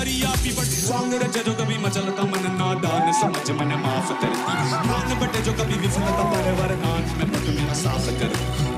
यारी आपी but song रचे जो कभी मचलता मन नादान समझ मन माफ करती मान बटे जो कभी विफलता परवर नाच में पट मेरा साफ कर